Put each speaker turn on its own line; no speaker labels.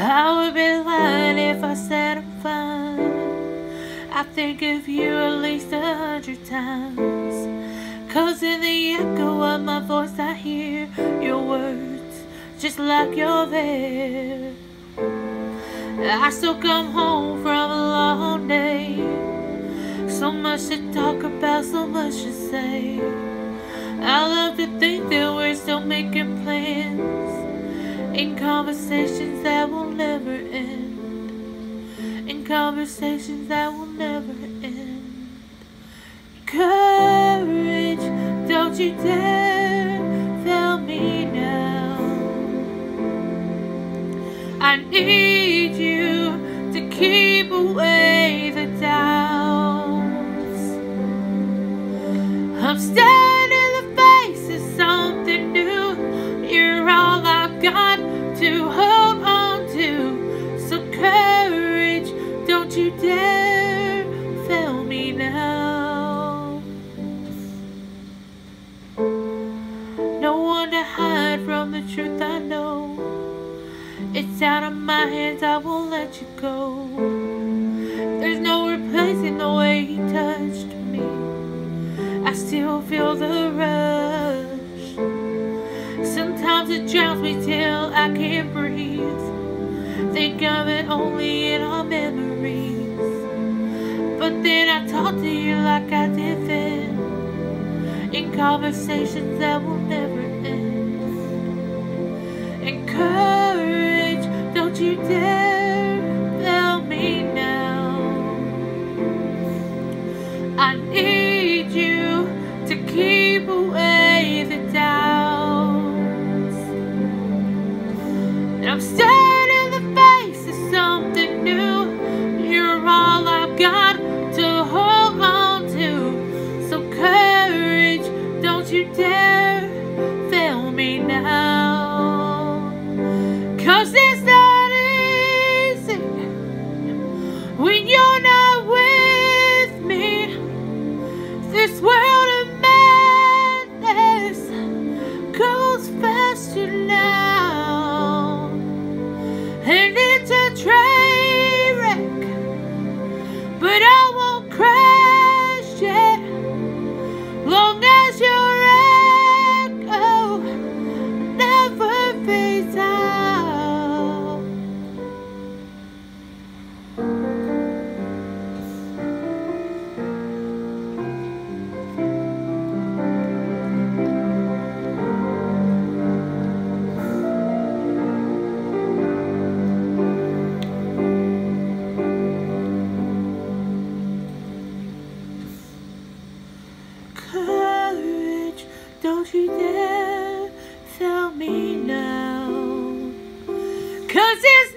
I would be lying if I said I'm fine. I think of you at least 100 times, 'cause in the echo of my voice I hear your words, just like you're there. I still come home from a long day, so much to talk about, so much to say. I love to think that we're still making plans, in conversations that will never end, in conversations that will never end. Courage, don't you dare fail me now. I need you to keep away the doubts. I'm standing in the face of something new. You're all I've got to hold on to. So courage, don't you dare fail me now. No one to hide from the truth I know. It's out of my hands, I won't let you go. There's no replacing the way he touched me. I still feel the rush. Sometimes it drowns me till I can't breathe. Think of it only in our memories, but then I talk to you like I did then, in conversations that will never end. And courage, don't you dare fail me now. I need you to keep away the doubts. And I'm standing in the face of something new. You're all I've got to hold on to. So courage, don't you dare fail me now. 'Cause it's not easy when you're not with me. This world of madness goes faster now, and it's a train wreck, but I won't crash yet, long as your echo never fades out. Courage, don't you dare fail me now. 'Cause it's